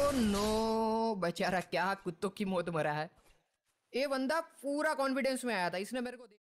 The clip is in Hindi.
नो बेचारा क्या कुत्तों की मौत मरा है। ये बंदा पूरा कॉन्फिडेंस में आया था, इसने मेरे को